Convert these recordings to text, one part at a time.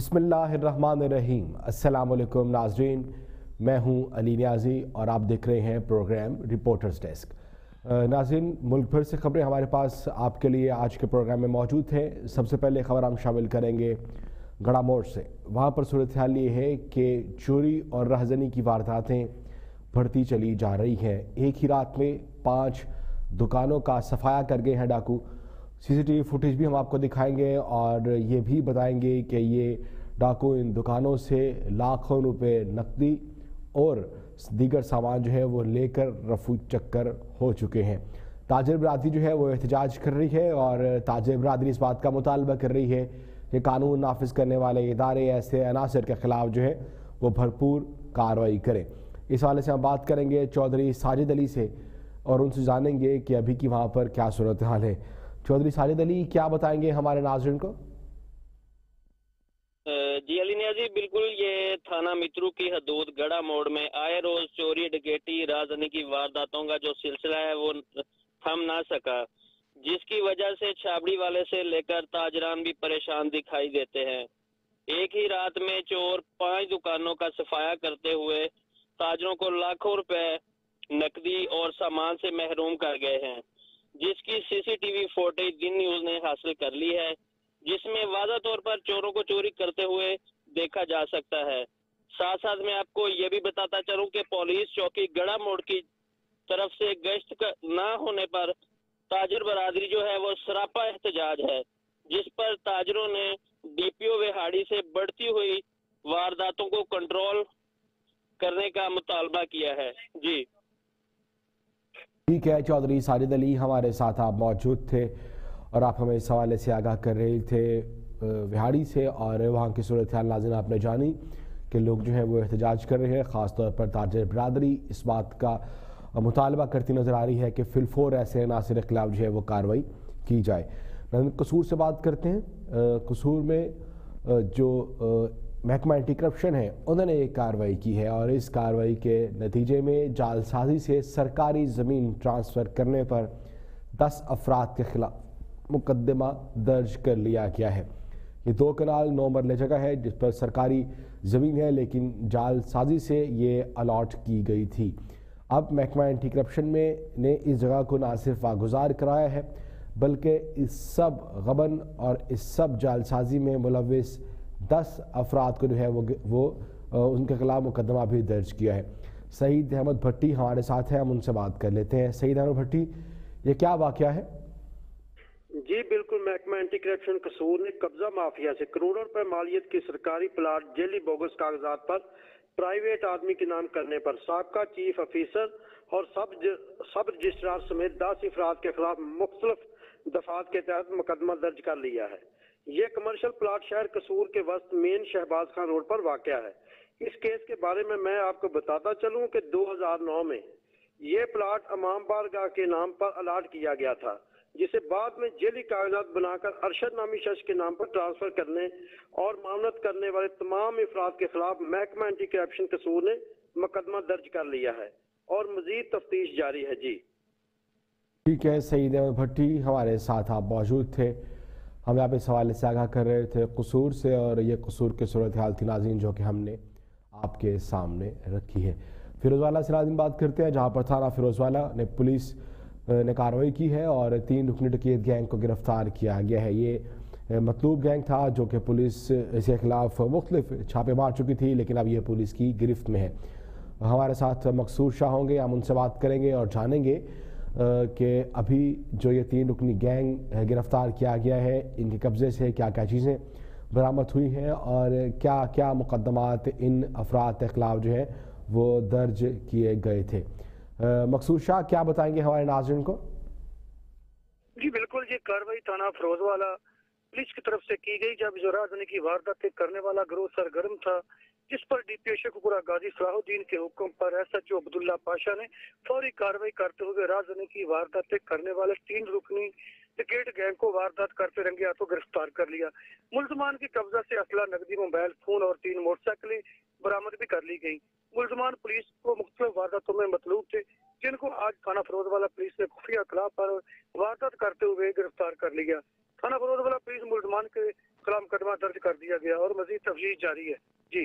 बिस्मिल्लाहिर्रहमानिर्रहीम। अस्सलामुअलैकुम नाज़रीन, मैं हूं अली नियाज़ी और आप देख रहे हैं प्रोग्राम रिपोर्टर्स डेस्क। नाज़रीन, मुल्क भर से खबरें हमारे पास आपके लिए आज के प्रोग्राम में मौजूद हैं। सबसे पहले खबर हम शामिल करेंगे गड़ा मोड़ से। वहाँ पर सूरत हाल ये है कि चोरी और राहज़नी की वारदातें बढ़ती चली जा रही हैं। एक ही रात में 5 दुकानों का सफाया कर गए हैं डाकू। सीसीटीवी फुटेज भी हम आपको दिखाएंगे और ये भी बताएंगे कि ये डाकू इन दुकानों से लाखों रुपए नकदी और दीगर सामान जो है वो लेकर रफू चक्कर हो चुके हैं। ताजिर बरादरी जो है वो एहतजाज कर रही है और ताजिर बरादरी इस बात का मुतालबा कर रही है कि कानून नाफिज करने वाले इदारे ऐसे अनासर के खिलाफ जो है वो भरपूर कार्रवाई करें। इस हवाले से हम बात करेंगे चौधरी साजिद अली से और उनसे जानेंगे कि अभी की वहाँ पर क्या सूरत हाल है। चौधरी साजिद अली, क्या बताएंगे हमारे नाज़रीन को? जी अली नियाज़ी, बिल्कुल ये थाना मित्रू की हदूद गड़ा मोड़ में आए रोज चोरी डकैती राजधानी की वारदातों का जो सिलसिला है वो थम ना सका, जिसकी वजह से छाबड़ी वाले से लेकर ताजरान भी परेशान दिखाई देते हैं। एक ही रात में चोर 5 दुकानों का सफाया करते हुए ताजरों को लाखों रुपए नकदी और सामान से महरूम कर गए हैं, जिसकी सीसीटीवी फुटेज दिन न्यूज ने हासिल कर ली है, जिसमें वाज़ा तौर पर चोरों को चोरी करते हुए देखा जा सकता है। साथ साथ मैं आपको ये भी बताता चलूं कि पुलिस चौकी गड़ा मोड़ की तरफ से गश्त न होने पर ताजर बरादरी जो है वो सरापा एहतजाज है, जिस पर ताजरों ने डीपीओ विहाड़ी से बढ़ती हुई वारदातों को कंट्रोल करने का मुतालबा किया है। जी ठीक है, चौधरी साजिद अली हमारे साथ आप मौजूद थे और आप हमें इस हवाले से आगाह कर रहे थे विहाड़ी से, और वहाँ की सूरत हाल नाज़रीन आपने जानी कि लोग जो है वो एहतजाज कर रहे हैं। ख़ास तौर पर ताजिर बरादरी इस बात का मुतालबा करती नज़र आ रही है कि फिलफोर ऐसे नासिर के खिलाफ जो है वो कार्रवाई की जाए। कसूर से बात करते हैं। कसूर में जो महकमा एंटी करप्शन है उन्होंने एक कार्रवाई की है और इस कार्रवाई के नतीजे में जालसाजी से सरकारी ज़मीन ट्रांसफ़र करने पर 10 अफराद के खिलाफ मुकदमा दर्ज कर लिया गया है। ये 2 कनाल 9 मरले जगह है जिस पर सरकारी ज़मीन है, लेकिन जालसाजी से ये अलॉट की गई थी। अब महकमा एंटी करप्शन में ने इस जगह को ना सिर्फ वागुजार कराया है बल्कि इस सब गबन और इस सब जालसाजी में मुलविस 10 अफराद को जो है वो उनके खिलाफ मुकदमा भी दर्ज किया है। सईद अहमद भट्टी हमारे साथ है, हम उनसे बात कर लेते हैं। सईद अहमद भट्टी, ये क्या वाकया है? जी बिल्कुल, महकमा एंटी करप्शन कसूर ने कब्जा माफिया से करोड़ों रुपए मालियत की सरकारी प्लाट जेली बोगस कागजात पर प्राइवेट आदमी के नाम करने पर साबका चीफ ऑफिसर और सब रजिस्ट्रार समेत 10 अफराद के खिलाफ मुख्तलिफ दफात के तहत मुकदमा दर्ज कर लिया है। ये कमर्शियल प्लाट शहर कसूर के वस्त मेन शहबाज खान रोड पर वाक़या है। इस केस के बारे में मैं आपको बताता चलूं कि 2009 में ये प्लाट अमाम बारगाह के नाम पर अलाट किया गया था, जिसे बाद में जेली कागजात बनाकर अरशद नामी शख्स के नाम पर ट्रांसफर करने और मामलत करने वाले तमाम अफराद के खिलाफ महकमा एंटी करप्शन कसूर ने मुकदमा दर्ज कर लिया है और मजीद तफ्तीश जारी है। जी ठीक है, सईद अहमद भट्टी हमारे साथ आप मौजूद थे, हमें आप इस हवाले से आगाह कर रहे थे कसूर से, और ये कसूर की सूरत हाल थी नाज़रीन जो कि हमने आपके सामने रखी है। फिरोजवाला से नाज़रीन बात करते हैं, जहाँ पर थाना फिरोजवाला ने पुलिस ने कार्रवाई की है और 3 रुकनी डकैत गैंग को गिरफ्तार किया गया है। ये मतलूब गैंग था जो कि पुलिस इसके खिलाफ मुख्तलिफ छापे मार चुकी थी, लेकिन अब ये पुलिस की गिरफ्त में है। हमारे साथ मकसूद शाह होंगे, हम उनसे बात करेंगे और जानेंगे कि अभी जो ये 3 रुकनी गैंग गिरफ्तार किया गया है, इनके कब्ज़े से क्या क्या चीज़ें बरामद हुई हैं और क्या क्या मुकदमात इन अफराद के खिलाफ जो है वो दर्ज किए गए थे। मकसूद शाह, क्या बताएंगे हमारे नाज़रीन को? जी बिल्कुल, ये कार्रवाई थाना फिरोजवाला पुलिस की तरफ से की गई जब जो राजधानी की वारदातें करने वाला गिरोह सरगर्म था, जिस पर डीपीओ शेखपुरा गाजी सलाहुद्दीन के हुक्म पर एसएचओ अब्दुल्ला पाशा ने फौरी कार्रवाई करते हुए राजधानी की वारदातें करने वाले 3 रुकनी डकैत गैंग को वारदात करते रंगे हाथों गिरफ्तार कर लिया। मुलजमान की कब्जा से असला, नकदी, मोबाइल फोन और 3 मोटरसाइकिलें बरामद भी कर ली गई। मुलजमान पुलिस को मुख्तलिफ वारदातों में मतलूब थे, जिनको आज थाना फिरोजवाला पुलिस ने खुफिया इत्तला पर वारदात करते हुए गिरफ्तार कर लिया। थाना फिरोजवाला पुलिस मुलजमान के खिलाफ मुकदमा दर्ज कर दिया गया और मजीद तफ्तीश जारी है। जी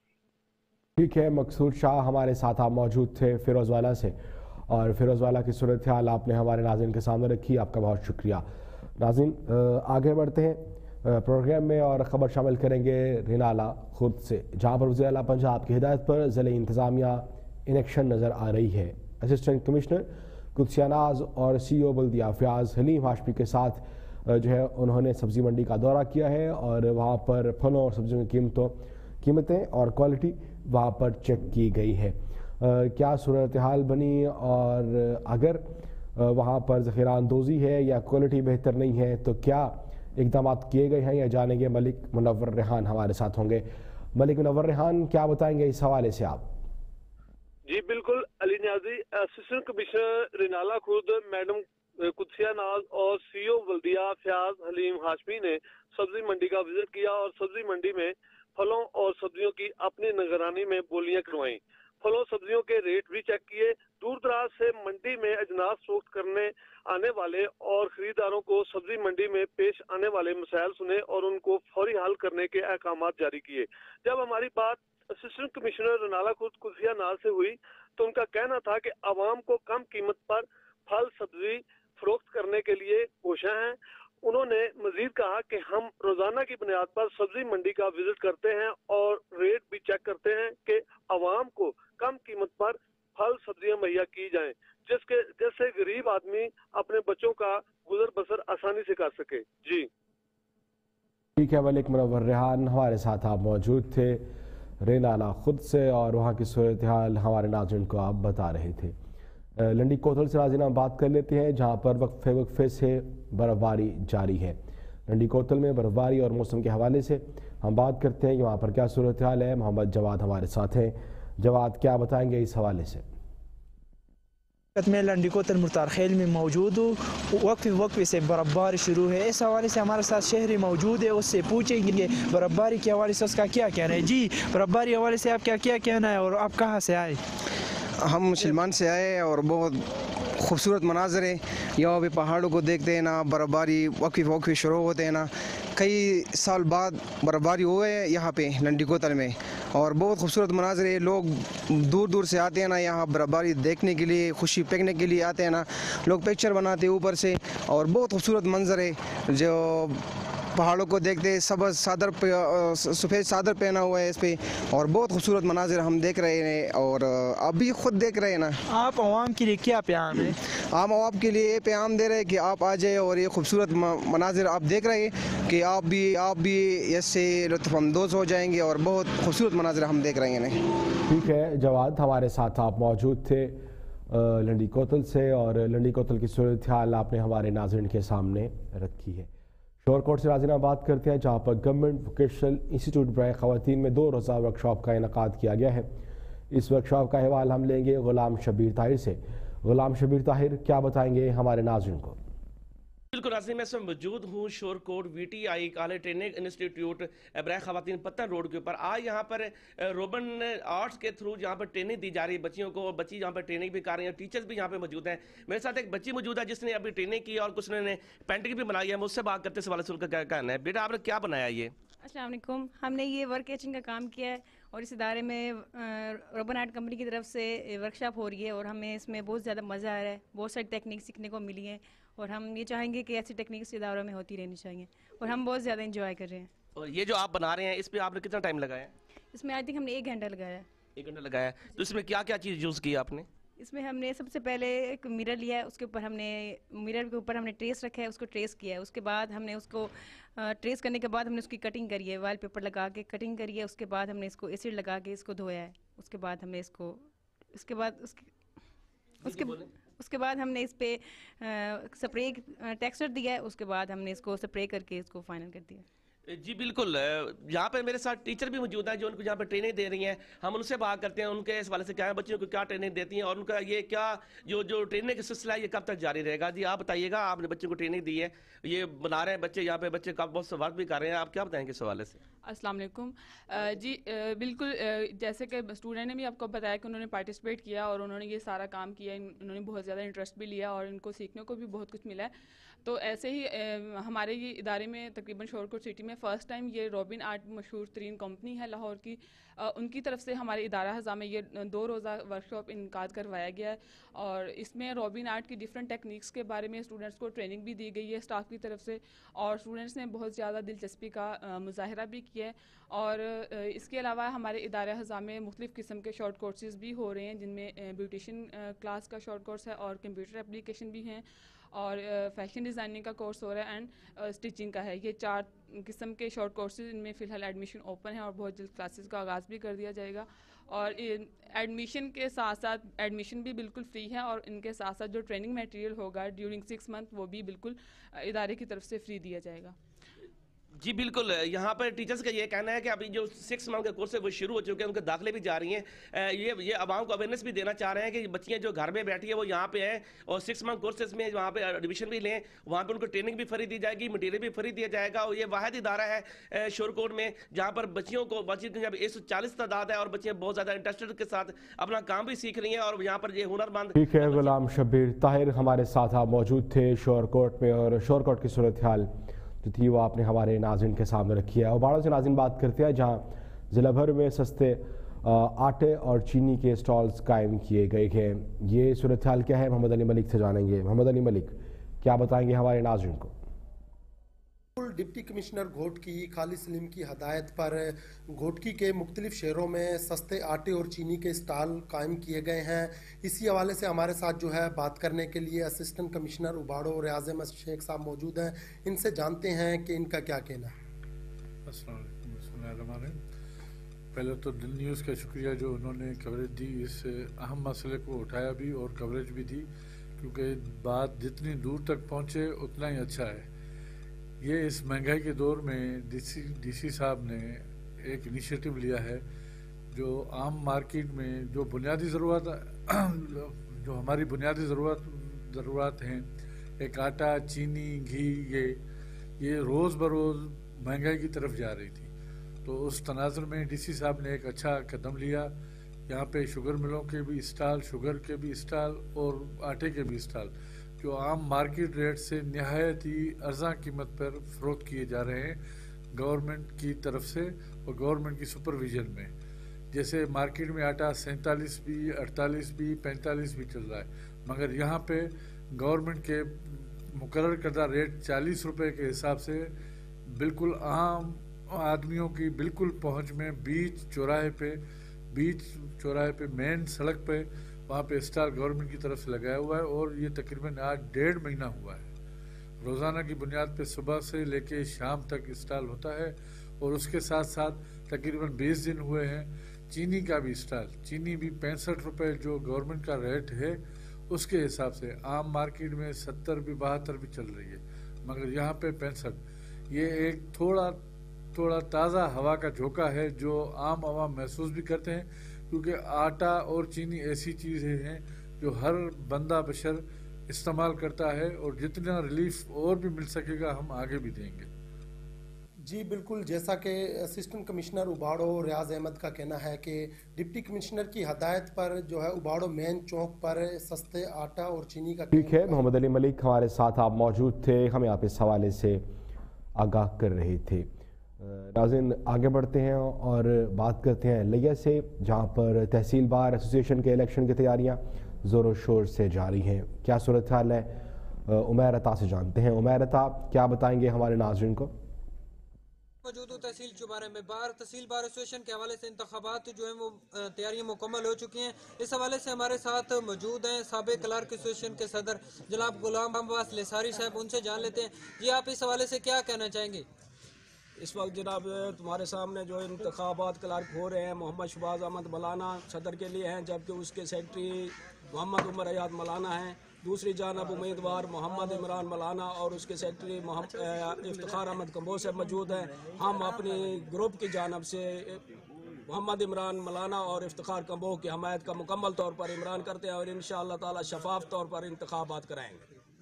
ठीक है, मकसूद शाह हमारे साथ आप मौजूद थे फिरोजवाला से, और फिरोजवाला की सूरत हाल आपने हमारे नाज़रीन के सामने रखी, आपका बहुत शुक्रिया। नाज़रीन आगे बढ़ते हैं प्रोग्राम में और ख़बर शामिल करेंगे रिनाला खुर्द से, जहाँ पर वज़ीर आला पंजाब की हिदायत पर ज़िले इंतज़ामिया इन एक्शन नज़र आ रही है। असिस्टेंट कमिश्नर कुदसिया नाज और CEO बल्दिया फ़याज़ हलीम हाशमी के साथ जो है उन्होंने सब्ज़ी मंडी का दौरा किया है और वहाँ पर फलों और सब्जियों की कीमतें और क्वालिटी वहाँ पर चेक की गई है। क्या सूरत हाल बनी और अगर वहाँ पर ज़ख़ीरा अंदोज़ी है या क्वालिटी बेहतर नहीं है तो क्या इक़दाम किए गए हैं, या जानेंगे मलिक मुनव्वर रेहान हमारे साथ होंगे। मलिक मुनव्वर रेहान, क्या बताएंगे इस हवाले से आप? जी बिल्कुल Ali Niazi, assistant commissioner Renala Khurd madam Qudsia Naz और CEO बल्दिया फ़याज़ हलीम हाशमी ने सब्जी मंडी का विजिट किया और सब्जी मंडी में फलों और सब्जियों की अपनी निगरानी में बोलियां करवाई। फलों सब्जियों के रेट भी चेक किए। दूर दराज से मंडी में अजनास फरोख्त करने आने वाले और खरीदारों को सब्जी मंडी में पेश आने वाले मसाइल सुने और उनको फौरी हल करने के अहकाम जारी किए। जब हमारी बात असिस्टेंट कमिश्नर रिनाला खुर्द कुदसिया नाज से हुई तो उनका कहना था कि आवाम को कम कीमत पर फल सब्जी फरोख्त करने के लिए कोशिश हैं। उन्होंने मजीद कहा कि हम रोजाना की बुनियाद पर सब्जी मंडी का विजिट करते हैं और रेट भी चेक करते हैं कि आवाम को कम कीमत पर फल सब्जियां मुहैया की जाएं, जिससे गरीब आदमी अपने बच्चों का गुजर बसर आसानी से कर सके। जी ठीक है, मलिक मुनव्वर रेहान हमारे साथ आप मौजूद थे रेनाला खुद से, और वहाँ की सूरत हाल हमारे नाज़रीन को आप बता रहे थे। लंडी कोतल से नाज़रीन हम बात कर लेते हैं, जहाँ पर वक्फे से बर्फ़बारी जारी है। लंडी कोतल में बर्फ़बारी और मौसम के हवाले से हम बात करते हैं कि वहाँ पर क्या सूरत हाल है। मोहम्मद जवाद हमारे साथ हैं। जवाद, क्या बताएंगे इस हवाले से? मैं लंडी कोतल मुर्तार खेल में मौजूद हूँ। वक्फे से बर्फ़बारी शुरू है। इस हवाले से हमारे साथ शहरी मौजूद है, उससे पूछेंगे बर्फ़बारी के हवाले से उसका क्या कहना है। जी, बर्फ़बारी हवाले से आपका क्या कहना है और आप कहाँ से आए? हम शिलमान से आए और बहुत खूबसूरत मनाज़र है। यहाँ पे पहाड़ों को देखते हैं ना, बर्फ़बारी वक्फे शुरू होते हैं ना, कई साल बाद बर्फ़बारी हुए है यहाँ पे लंडी कोतल में, और बहुत खूबसूरत मनाज़र है। लोग दूर दूर से आते हैं ना यहाँ बर्फ़बारी देखने के लिए, खुशी फेंकने के लिए आते हैं ना। लोग पिक्चर बनाते हैं ऊपर से, और बहुत खूबसूरत मंजर है। जो पहाड़ों को देखते, सबज चादर पे सफ़ेद चादर पहना हुआ है इस पे, और बहुत खूबसूरत मनाजिर हम देख रहे हैं और आप भी खुद देख रहे हैं ना। आप आवाम के लिए क्या पैगाम है? हम आवाम के लिए ये पैगाम दे रहे हैं कि आप आ जाए और ये खूबसूरत मनाजिर आप देख रहे हैं कि आप भी इससे लुत्फ़अंदोज़ हो जाएंगे, और बहुत खूबसूरत मनाजिर हम देख रहे हैं। ठीक है जवाद, हमारे साथ आप मौजूद थे लंडी कोतल से, और लंडी कोतल की सूरत हाल आपने हमारे नाज़रीन के सामने रखी है। शोरकोट से नाज़रीन बात करते हैं, जहाँ पर गवर्नमेंट वोकेशनल इंस्टीट्यूट बराए ख़वातीन में 2 रोज़ा वर्कशॉप का इनेकाद किया गया है। इस वर्कशॉप का अहवाल हम लेंगे गुलाम शबीर ताहिर से। गुलाम शबीर ताहिर, क्या बताएंगे हमारे नाज़रीन को? बिल्कुल नाज़रीन, मैं इसमें मौजूद हूँ Shorkot VTI college training institute बराए ख़वातीन पत्तन रोड के ऊपर। आज यहाँ पर रोबन आर्ट्स के थ्रू यहाँ पर ट्रेनिंग दी जा रही है बच्चियों को, और बच्ची यहाँ पर ट्रेनिंग भी कर रही हैं, टीचर्स भी यहाँ पे मौजूद हैं। मेरे साथ एक बच्ची मौजूद है जिसने अभी ट्रेनिंग की और कुछ ने पेंटिंग भी बनाई है। मुझसे बात करते सवाल से उनका क्या कहना है। बेटा, आपने क्या बनाया ये? अस्सलाम वालेकुम। हमने ये वर्क एचिंग का काम किया है और इस इदारे में रोबन आर्ट कंपनी की तरफ से वर्कशॉप हो रही है, और हमें इसमें बहुत ज़्यादा मज़ा आ रहा है। बहुत सारी टेक्निक सीखने को मिली हैं, और हम ये चाहेंगे कि ऐसी टेक्निक इस इदारों में होती रहनी चाहिए, और हम बहुत ज़्यादा इंजॉय कर रहे हैं। और ये जो आप बना रहे हैं, इस पर आपने कितना टाइम लगाया? इसमें आई थिंक हमने 1 घंटा लगाया है। 1 घंटा लगाया। तो इसमें क्या क्या चीज़ यूज़ की आपने? इसमें हमने सबसे पहले एक मिरर लिया है, उसके ऊपर मिरर के ऊपर हमने ट्रेस रखा है, उसको ट्रेस किया है। उसके बाद हमने उसको ट्रेस करने के बाद हमने उसकी कटिंग करी है, वाल पेपर लगा के कटिंग करी है। उसके बाद हमने इसको एसिड लगा के इसको धोया है। उसके बाद हमने इसको उसके बाद हमने इस पे स्प्रे टेक्सचर दिया है। उसके बाद हमने इसको स्प्रे करके इसको फाइनल कर दिया। जी बिल्कुल, यहाँ पर मेरे साथ टीचर भी मौजूद हैं जो उनको यहाँ पर ट्रेनिंग दे रही हैं। हम उनसे बात करते हैं उनके इस वाले से क्या है, बच्चों को क्या ट्रेनिंग देती हैं, और उनका ये क्या जो ट्रेनिंग का सिलसिला है ये कब तक जारी रहेगा। जी आप बताइएगा, आपने बच्चों को ट्रेनिंग दी है, ये बना रहे हैं बच्चे, यहाँ पे बच्चे का बहुत वर्क भी कर रहे हैं, आप क्या बताएंगे इस हवाले से? السلام علیکم جی بالکل جیسے کہ اسٹوڈنٹ نے بھی آپ کو بتایا کہ انہوں نے پارٹیسپیٹ کیا اور انہوں نے یہ سارا کام کیا، انہوں نے بہت زیادہ انٹرسٹ بھی لیا اور ان کو سیکھنے کو بھی بہت کچھ ملا ہے. تو ایسے ہی ہمارے یہ ادارے میں تقریباً شورکوٹ سٹی میں فرسٹ ٹائم یہ روبن آرٹ مشہور ترین کمپنی ہے لاہور کی، ان کی طرف سے ہمارے ادارہ ہزا میں یہ 2 روزہ ورکشاپ انعقاد کروایا گیا ہے اور اس میں روبن آرٹ کی ڈفرینٹ ٹیکنیکس کے بارے میں اسٹوڈنٹس کو ٹریننگ بھی دی گئی ہے اسٹاف کی طرف سے، اور اسٹوڈنٹس نے بہت زیادہ دلچسپی کا مظاہرہ بھی کیا ہے. اور اس کے علاوہ ہمارے ادارہ ہزا میں مختلف قسم کے شارٹ کورسز بھی ہو رہے ہیں، جن میں بیوٹیشین کلاس کا شارٹ کورس ہے اور کمپیوٹر اپلیکیشن بھی ہیں اور فیشن ڈیزائننگ کا کورس ہو رہا ہے اینڈ اسٹیچنگ کا ہے. یہ 4 قسم کے شارٹ کورسز ان میں فی الحال ایڈمیشن اوپن ہے اور بہت جلد کلاسز کا آغاز بھی کر دیا جائے گا. اور ایڈمیشن کے ساتھ ساتھ ایڈمیشن بھی بالکل فری ہے اور ان کے ساتھ ساتھ جو ٹریننگ میٹیریل ہوگا ڈیورنگ 6 منتھ وہ بھی بالکل ادارے کی طرف سے فری دیا جائے گا. جی بالکل، یہاں پر ٹیچرز کا یہ کہنا ہے کہ ابھی جو 6 منتھ کا کورس ہے وہ شروع ہو چکے ہیں، ان کے داخلے بھی جا رہی ہیں. یہ عوام کو اویئرنیس بھی دینا چاہ رہے ہیں کہ بچیاں جو گھر میں بیٹھی ہیں وہ یہاں پہ ہیں اور 6 منتھ کورسز میں وہاں پہ ایڈمیشن بھی لیں، وہاں پہ ان کو ٹریننگ بھی فری دی جائے گی، مٹیریل بھی فری دیا جائے گا. اور یہ واحد ادارہ ہے شورکوٹ میں جہاں پر بچیوں کو 140 تعداد ہے اور بچیاں بہت زیادہ انٹرسٹڈ کے ساتھ اپنا کام بھی سیکھ رہی ہیں اور یہاں پر یہ ہنرمند. ٹھیک ہے، غلام شبیر طاہر ہمارے ساتھ آپ موجود تھے شورکوٹ میں، اور شورکوٹ کی صورتحال جو تھی وہ آپ نے ہمارے ناظرین کے سامنے رکھی ہے. اور باڑوں سے ناظرین بات کرتے ہیں جہاں ضلع بھر میں سستے آٹے اور چینی کے سٹالز قائم کیے گئے ہیں. یہ صورتحال کیا ہے محمد علی ملک سے جانیں گے. محمد علی ملک کیا بتائیں گے ہمارے ناظرین کو؟ ڈپٹی کمشنر گھوٹکی خالد سلیم کی ہدایت پر گھوٹکی کے مختلف شہروں میں سستے آٹے اور چینی کے اسٹال قائم کیے گئے ہیں. اسی حوالے سے ہمارے ساتھ جو ہے بات کرنے کے لیے اسسٹنٹ کمشنر اباڑو ریاض احمد شیخ صاحب موجود ہیں. ان سے جانتے ہیں کہ ان کا کیا کہنا ہے. السلام علیکم. بسم اللہ الرحمن الرحیم. پہلے تو دل نیوز کا شکریہ جو انہوں نے کوریج دی، اس اہم مسئلے کو اٹھایا بھی اور کوریج بھی دی، کیونکہ بات جتنی دور تک پہنچے اتنا ہی اچھا ہے. یہ اس مہنگائی کے دور میں ڈی سی صاحب نے ایک انیشیٹو لیا ہے جو عام مارکیٹ میں جو بنیادی جو ہماری بنیادی ضرورت ہیں، ایک آٹا، چینی، گھی، یہ روز بروز مہنگائی کی طرف جا رہی تھی. تو اس تناظر میں ڈی سی صاحب نے ایک اچھا قدم لیا. یہاں پہ شوگر ملوں کے بھی اسٹال، شوگر کے بھی اسٹال اور آٹے کے بھی اسٹال جو عام مارکیٹ ریٹ سے نہایت ہی ارزاں قیمت پر فروخت کیے جا رہے ہیں گورنمنٹ کی طرف سے اور گورنمنٹ کی سپرویژن میں. جیسے مارکیٹ میں آٹا 47 بھی، 48 بھی، 45 بھی چل رہا ہے، مگر یہاں پہ گورنمنٹ کے مقرر کردہ ریٹ 40 روپے کے حساب سے بالکل عام آدمیوں کی بالکل پہنچ میں بیچ چوراہے پہ مین سڑک پہ وہاں پہ اسٹال گورنمنٹ کی طرف سے لگایا ہوا ہے اور یہ تقریباً آج 1.5 مہینہ ہوا ہے. روزانہ کی بنیاد پہ صبح سے لے کے شام تک اسٹال ہوتا ہے اور اس کے ساتھ ساتھ تقریباً 20 دن ہوئے ہیں چینی کا بھی اسٹال. چینی بھی 65 روپے جو گورنمنٹ کا ریٹ ہے اس کے حساب سے، عام مارکیٹ میں 70 بھی 72 بھی چل رہی ہے، مگر یہاں پہ 65. یہ ایک تھوڑا تازہ ہوا کا جھونکا ہے جو عام عوام محسوس بھی کرتے ہیں، کیونکہ آٹا اور چینی ایسی چیزیں ہیں جو ہر بندہ بشر استعمال کرتا ہے اور جتنا ریلیف اور بھی مل سکے گا ہم آگے بھی دیں گے. جی بالکل، جیسا کہ اسسٹنٹ کمشنر اباڑو ریاض احمد کا کہنا ہے کہ ڈپٹی کمشنر کی ہدایت پر جو ہے اباڑو مین چوک پر سستے آٹا اور چینی کا. ٹھیک ہے، محمد علی ملک ہمارے ساتھ آپ موجود تھے، ہمیں آپ اس حوالے سے آگاہ کر رہے تھے. ناظرین آگے بڑھتے ہیں اور بات کرتے ہیں لیا سے، جہاں پر تحصیل بار ایسوسی ایشن کے الیکشن کی تیاریاں زور و شور سے جاری ہیں. کیا صورتحال ہے عمیر عطا سے جانتے ہیں. عمیر عطا کیا بتائیں گے ہمارے ناظرین کو؟ موجود تحصیل چوبارے میں تحصیل بار ایسوسیشن کے حوالے سے انتخابات جو ہیں وہ تیاریاں مکمل ہو چکی ہیں. اس حوالے سے ہمارے ساتھ موجود ہیں سابق کلرک ایسوسیشن کے صدر جناب غلام عباس لساری صاحب، ان سے جان لیتے ہیں. جی آپ اس حوالے سے کیا کہنا چاہیں گے؟ اس وقت جناب تمہارے سامنے جو انتخابات کلرک ہو رہے ہیں محمد شہباز احمد مولانا صدر کے لیے ہیں، جبکہ اس کے سیکرٹری محمد عمر ایاد مولانا ہیں. دوسری جانب امیدوار محمد عمران مولانا اور اس کے سیکرٹری افتخار احمد کمبو سے موجود ہیں. ہم اپنی گروپ کی جانب سے محمد عمران مولانا اور افتخار کمبو کی حمایت کا مکمل طور پر عمران کرتے ہیں اور انشاءاللہ تعالی شفاف طور پر انتخابات کرائیں گے.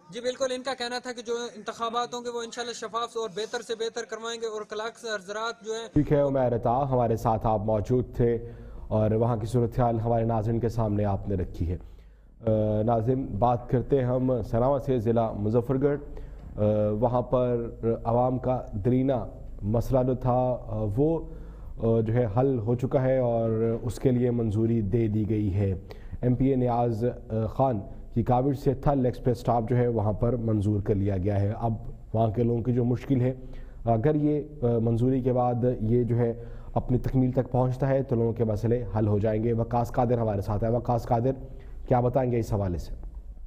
جی بالکل، ان کا کہنا تھا کہ جو انتخابات ہوں گے وہ انشاءاللہ شفاف اور بہتر سے بہتر کروائیں گے اور کلاکس حضرات جو ہیں. ٹھیک ہے عمیر عطا ہمارے ساتھ آپ موجود تھے اور وہاں کی صورتحال ہمارے ناظرین کے سامنے آپ نے رکھی ہے. ناظرین بات کرتے ہیں ہم سناوا سے ضلع مظفر گڑھ. وہاں پر عوام کا درینہ مسئلہ جو تھا وہ جو ہے حل ہو چکا ہے اور اس کے لیے منظوری دے دی گئی ہے. ایم پی اے نیاز خان کی کاوش سے تھل ایکسپریس اسٹاپ جو ہے وہاں پر منظور کر لیا گیا ہے. اب وہاں کے لوگوں کی جو مشکل ہے اگر یہ منظوری کے بعد یہ جو ہے اپنی تکمیل تک پہنچتا ہے تو لوگوں کے مسئلے حل ہو جائیں گے. وقاص قادر ہمارے ساتھ ہے. وقاص قادر کیا بتائیں گے اس حوالے سے؟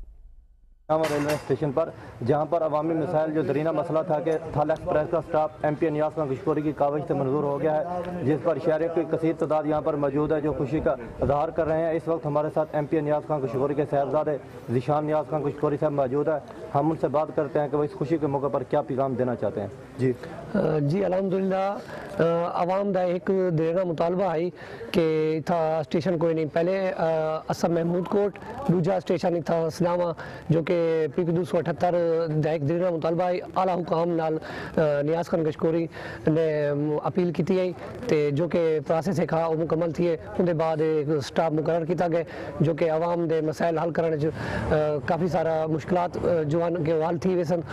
ریلوے اسٹیشن پر جہاں پر عوامی مسائل جو درینہ مسئلہ تھا کہ تھل ایکسپریس کا stop M P Niaz Khan Kashkori کی کاوش سے منظور ہو گیا ہے، جس پر شہریوں کی کثیر تعداد یہاں پر موجود ہے جو خوشی کا اظہار کر رہے ہیں. اس وقت ہمارے ساتھ ایم پی نیاز خان کشکوری کے صاحبزادے ذیشان نیاز خان کشکوری صاحب موجود ہے. ہم ان سے بات کرتے ہیں کہ وہ اس خوشی کے موقع پر کیا پیغام دینا چاہتے ہیں. جی الحمدللہ عوام دا ایک دیرینہ مطالبہ آئی کہ تھا اسٹیشن کوئی نہیں. پہلے اسم محمود کوٹ دوجا اسٹیشن تھا سناما جو کہ پی پی 278 دا ایک دیرینہ مطالبہ آئی. اعلیٰ حکام نال نیاز خان کشکوری نے اپیل کی تھی تے جو کہ پروسیس ہے کھا وہ مکمل تھی ہے. اندے بعد ایک سٹاف مقرر کیتا گئے جو کہ عوام دے مسائل حل کرنے کافی سارا مشکلات جوان کے حل تھی ویسن.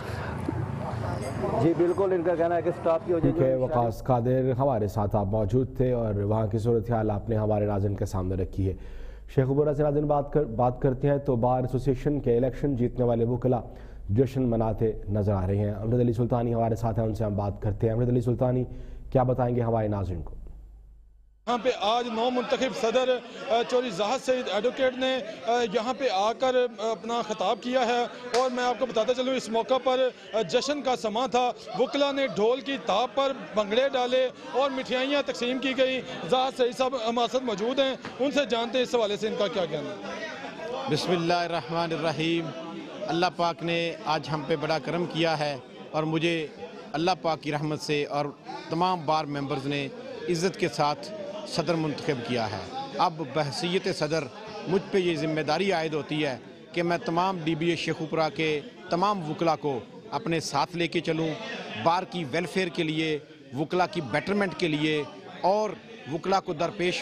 جی بالکل ان کا کہنا ہے کہ سٹاف کی ٹھیک ہے. وقاص قادر ہمارے ساتھ آپ موجود تھے اور وہااں کی صورتحال آپ نے ہمارے ناظرین کے سامنے رکھی ہے. شیخ عبورہ سے ناظرین بات کرتے ہیں تو بار ایسوسیشن کے الیکشن جیتنے والے وکلا جشن مناتے نظر آ رہے ہیں. امجد علی سلطانی ہمارے ساتھ ہیں، ان سے ہم بات کرتے ہیں. امجد علی سلطانی کیا بتائیں گے ہمارے ناظرین کو؟ یہاں پہ آج نو منتخب صدر چوری زاہد سعید ایڈوکیٹ نے یہاں پہ آ کر اپنا خطاب کیا ہے اور میں آپ کو بتاتا چلوں اس موقع پر جشن کا سماں تھا. وکلا نے ڈھول کی تاپ پر بھنگڑے ڈالے اور مٹھائیاں تقسیم کی گئی. زاہد سعید صاحب ہمارے ساتھ موجود ہیں، ان سے جانتے ہیں اس حوالے سے ان کا کیا کہنا ہے. بسم اللہ الرحمن الرحیم. اللہ پاک نے آج ہم پہ بڑا کرم کیا ہے اور مجھے اللہ پاک کی رحمت سے اور تمام بار ممبرز نے عزت کے ساتھ صدر منتخب کیا ہے. اب بحیثیت صدر مجھ پہ یہ ذمہ داری عائد ہوتی ہے کہ میں تمام ڈی بی اے شیخ اوپرا کے تمام وکلا کو اپنے ساتھ لے کے چلوں. بار کی ویلفیئر کے لیے، وکلا کی بیٹرمنٹ کے لیے اور وکلا کو درپیش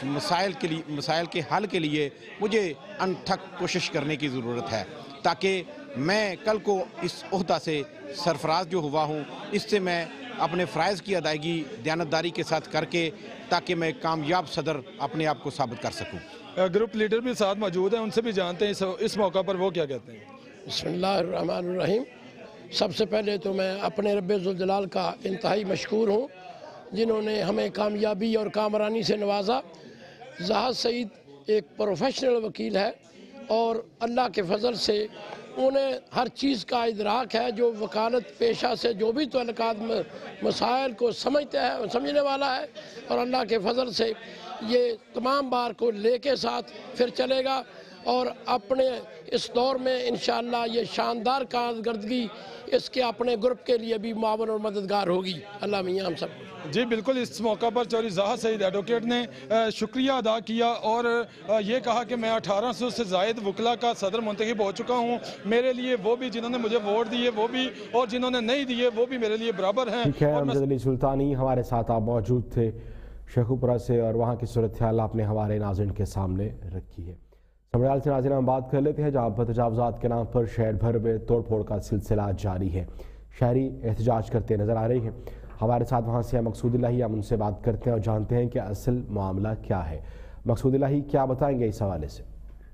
مسائل کے حل کے لیے مجھے انتھک کوشش کرنے کی ضرورت ہے تاکہ میں کل کو اس عہدہ سے سرفراز جو ہوا ہوں اس سے میں اپنے فرائض کی ادائیگی دیانتداری کے ساتھ کر کے تاکہ میں کامیاب صدر اپنے آپ کو ثابت کر سکوں. گروپ لیڈر بھی ساتھ موجود ہیں، ان سے بھی جانتے ہیں اس موقع پر وہ کیا کہتے ہیں. بسم اللہ الرحمن الرحیم. سب سے پہلے تو میں اپنے رب ذوالجلال کا انتہائی مشکور ہوں جنہوں نے ہمیں کامیابی اور کامرانی سے نوازا. زاہد سعید ایک پروفیشنل وکیل ہے اور اللہ کے فضل سے انہیں ہر چیز کا ادراک ہے. جو وکالت پیشہ سے جو بھی تعلقات مسائل کو سمجھنے والا ہے اور اللہ کے فضل سے یہ تمام بار کو لے کے ساتھ پھر چلے گا اور اپنے اس دور میں انشاءاللہ یہ شاندار کارکردگی اس کے اپنے گروپ کے لیے بھی معاون اور مددگار ہوگی. اللہ میاں ہم سب. جی بالکل اس موقع پر چوری زاہد سعید ایڈوکیٹ نے شکریہ ادا کیا اور یہ کہا کہ میں 1800 سے زائد وکلا کا صدر منتخب ہو چکا ہوں. میرے لیے وہ بھی جنہوں نے مجھے ووٹ دیے وہ بھی اور جنہوں نے نہیں دیے وہ بھی میرے لیے برابر ہیں. ٹھیک ہے. امجد علی سلطانی ہمارے ساتھ آپ موجود تھے شیخوپورہ سے اور وہاں کی صورتحال آپ نے ہمارے ناظرین کے سامنے رکھی ہے. سمریال سے ناظرین ہم بات کر لیتے ہیں جہاں پر تجاوزات کے نام پر شہر بھر میں توڑ پھوڑ کا سلسلہ جاری ہے. شہری احتجاج کرتے نظر آ رہے ہیں. ہمارے ساتھ وہاں سے مقصود الہی، ہم ان سے بات کرتے ہیں اور جانتے ہیں کہ اصل معاملہ کیا ہے. مقصود الہی کیا بتائیں گے اس حوالے سے؟